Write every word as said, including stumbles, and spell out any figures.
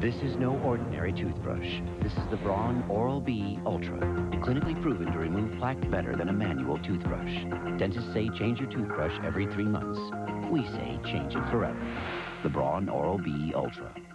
This is no ordinary toothbrush. This is the Braun Oral-B Ultra, clinically proven to remove plaque better than a manual toothbrush. Dentists say change your toothbrush every three months. We say change it forever. The Braun Oral-B Ultra.